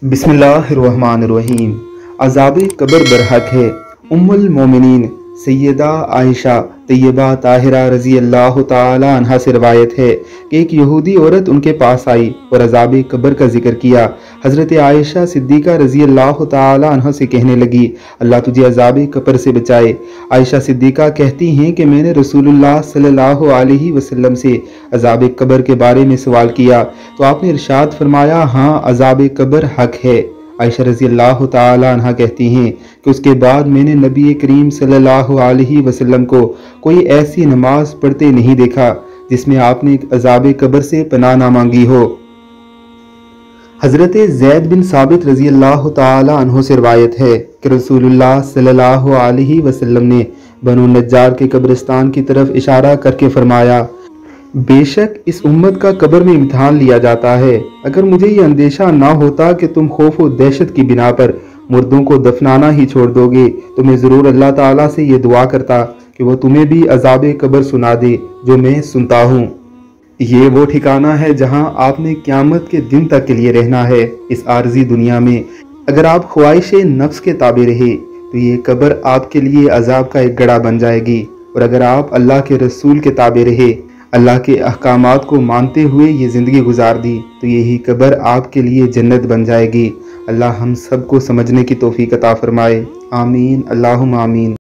बिस्मिल्लाहिर्रहमानिर्रहीम। अज़ाब कब्र बरहक है। उम्मुल मोमिनीन सैयदा आयशा तैयबा ताहिरा रज़ी अल्लाह ताला अन्हा से रवायत है कि एक यहूदी औरत उनके पास आई और अज़ाब कब्र का जिक्र किया। हज़रत आयशा सिद्दीक़ा रज़ी अल्लाह ताला अन्हा से कहने लगी, अल्लाह तुझे अज़ाब कब्र से बचाए। आयशा सिद्दीक़ा कहती हैं कि मैंने रसूलुल्लाह सल्लल्लाहु अलैहि वसल्लम से अज़ाब कब्र के बारे में सवाल किया तो आपने इरशाद फरमाया, हाँ, अज़ाब कब्र हक है। आयशा रज़ी अल्लाह ताला अन्हा कहती हैं कि उसके बाद मैंने नबी करीम सल्लल्लाहु अलैहि वसल्लम को कोई ऐसी नमाज पढ़ते नहीं देखा जिसमें आपने अज़ाब कब्र से पनाह ना मांगी हो। हज़रत ज़ैद बिन साबित रज़ी अल्लाह ताला अन्हु से रवायत है कि रसूलुल्लाह सल्लल्लाहु अलैहि वसल्लम ने बनु नज्जार के कब्रिस्तान की तरफ इशारा करके फरमाया, बेशक इस उम्मत का कब्र में इम्तिहान लिया जाता है। अगर मुझे ये अंदेशा ना होता कि तुम खौफ और दहशत की बिना पर मुर्दों को दफनाना ही छोड़ दोगे तो मैं ज़रूर अल्लाह ताला से ये दुआ करता कि वो तुम्हें भी अज़ाब कब्र सुना दे जो मैं सुनता हूँ। ये वो ठिकाना है जहाँ आपने क़यामत के दिन तक के लिए रहना है। इस आर्जी दुनिया में अगर आप ख्वाहिश नफ्स के ताबे रहे तो ये कब्र आपके लिए अजाब का एक गड़ा बन जाएगी, और अगर आप अल्लाह के रसूल के ताबे रहे, अल्लाह के अहकामात को मानते हुए ये ज़िंदगी गुजार दी तो यही कब्र आपके लिए जन्नत बन जाएगी। अल्लाह हम सबको समझने की तौफीक अता फरमाए। आमीन, अल्लाहुम्मा आमीन।